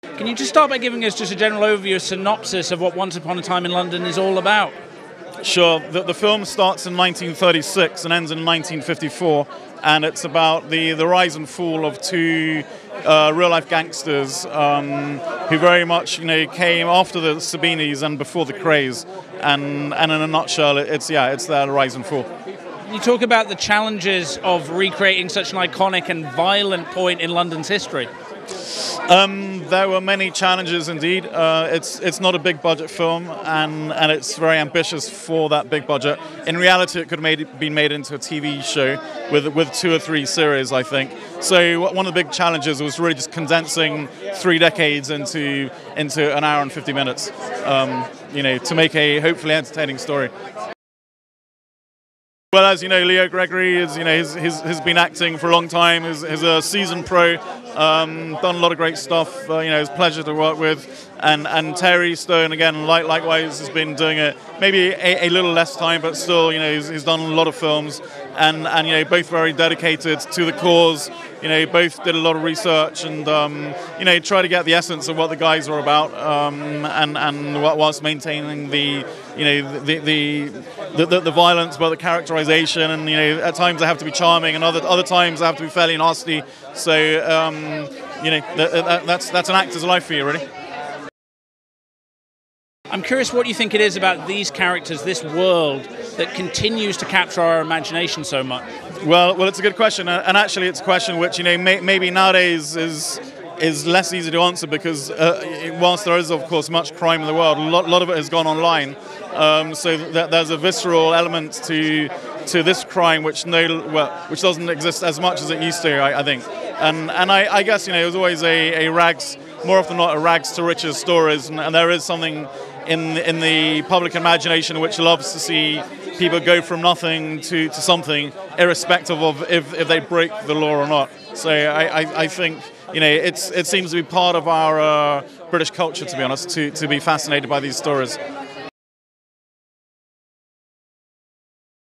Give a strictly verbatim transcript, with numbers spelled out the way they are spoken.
Can you just start by giving us just a general overview, a synopsis of what Once Upon a Time in London is all about? Sure. The, the film starts in nineteen thirty-six and ends in nineteen fifty-four, and it's about the, the rise and fall of two uh, real-life gangsters um, who very much, you know, came after the Sabinis and before the craze. And, and in a nutshell, it's yeah, it's their rise and fall. You talk about the challenges of recreating such an iconic and violent point in London's history. Um, there were many challenges indeed. Uh, it's it's not a big budget film, and, and it's very ambitious for that big budget. In reality, it could have made, been made into a T V show with with two or three series, I think. So one of the big challenges was really just condensing three decades into into an hour and fifty minutes. Um, you know, to make a hopefully entertaining story. Well, as you know, Leo Gregory is, you know, he's, he's, he's been acting for a long time. He's, he's a seasoned pro, um, done a lot of great stuff. Uh, you know, it's a pleasure to work with. And and Terry Stone again, like, likewise, has been doing it maybe a, a little less time, but still, you know, he's, he's done a lot of films. And and you know, both very dedicated to the cause. You know, both did a lot of research and um, you know, try to get the essence of what the guys are about, um, and and whilst maintaining the you know the the the, the, the violence, but the characterization, and you know, at times they have to be charming, and other other times they have to be fairly nasty. So um, you know, that, that, that's that's an actor's life for you, really. I'm curious what you think it is about these characters, this world, that continues to capture our imagination so much. Well, well, it's a good question, and actually, it's a question which, you know, may, maybe nowadays is is less easy to answer because, uh, whilst there is, of course, much crime in the world, a lot, lot of it has gone online. Um, so that there's a visceral element to to this crime which no, well, which doesn't exist as much as it used to, I, I think. And and I, I guess, you know, it was always a, a rags, more often than not, a rags to riches stories, and, and there is something in in the public imagination which loves to see people go from nothing to, to something, irrespective of if, if they break the law or not. So I, I, I think, you know, it's it seems to be part of our uh, British culture, to be honest, to, to be fascinated by these stories.